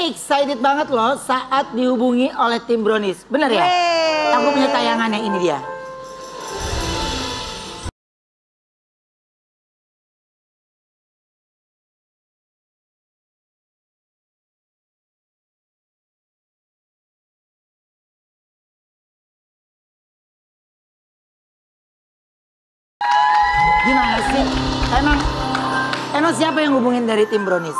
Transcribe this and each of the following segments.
ini excited banget loh saat dihubungi oleh tim Brownies. Bener ya? Aku punya tayangannya, ini dia. Gimana sih? Emang siapa yang hubungin dari tim Brownies?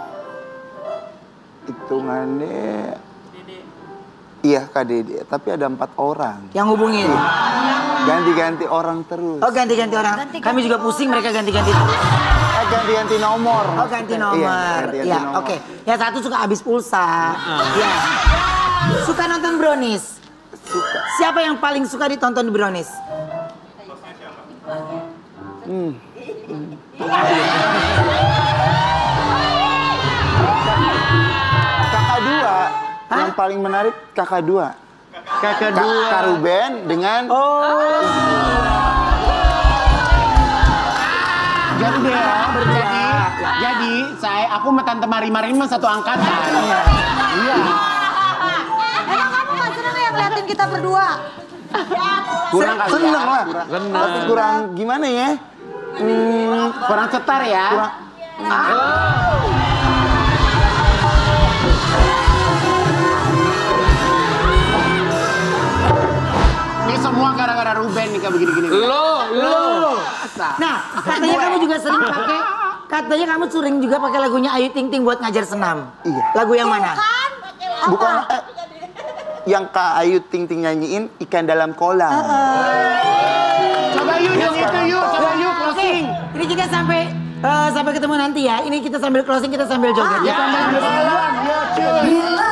Hitungannya... Iya Kak Dede, tapi ada 4 orang. Yang hubungin? Ganti-ganti orang terus. Oh ganti-ganti orang. Kami juga pusing mereka ganti-ganti. Ganti-ganti nomor. Oh ganti nomor. Iya, oke. Yang satu suka habis pulsa. Iya. Suka nonton Brownies? Suka. Siapa yang paling suka ditonton di Brownies? Kakak dua. Yang paling menarik kakak dua. Kakak dua. Kak Ruben dengan... Jadi aku sama Tante Mari-Mari mah satu angkatan. Iya. Emang kamu gak seneng ya ngeliatin kita berdua? Kurang kali Seneng ya. lah. Tapi kurang gimana ya? Kurang cetar ya. Ini semua gara-gara Ruben nih kayak begini-gini. Lo. Nah, katanya kamu juga sering pakai, katanya kamu sering juga pakai lagunya Ayu Ting Ting buat ngajar senam. Iya. Lagu yang mana? Bukan yang Kak Ayu Ting Ting nyanyiin Ikan Dalam Kolam. Coba yuk yang itu yuk, coba yuk closing. Ini kita sampai ketemu nanti ya. Ini kita sambil closing, kita sambil joget. Ikan dalam kolam, yuk cuy.